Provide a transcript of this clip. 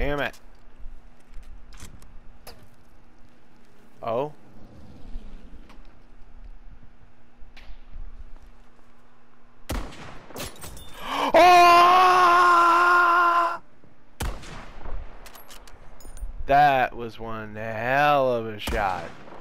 Damn it. Oh. Oh! That was one hell of a shot.